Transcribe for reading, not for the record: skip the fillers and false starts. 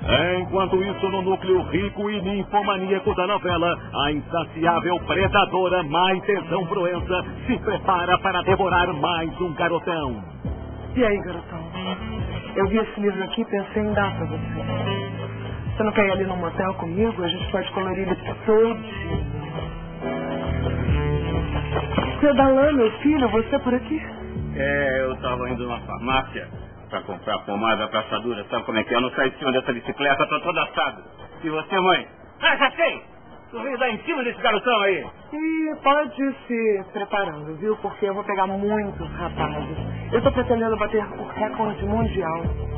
Enquanto isso, no núcleo rico e ninfomaníaco da novela, a insaciável predadora Maitezão Proença se prepara para devorar mais um garotão. E aí, garotão? Eu vi esse livro aqui e pensei em dar pra você. Você não quer ir ali no motel comigo? A gente pode colorir ele todinho. Seu Dalan, meu filho, você por aqui? Eu tava indo na farmácia pra comprar pomada pra assadura. Sabe como é que é? Eu não saio de cima dessa bicicleta, tô todo assado. E você, mãe? Já sei! Tu veio dar em cima desse garotão aí? E pode ir se preparando, viu? Porque eu vou pegar muitos rapazes. Eu tô pretendendo bater o recorde mundial.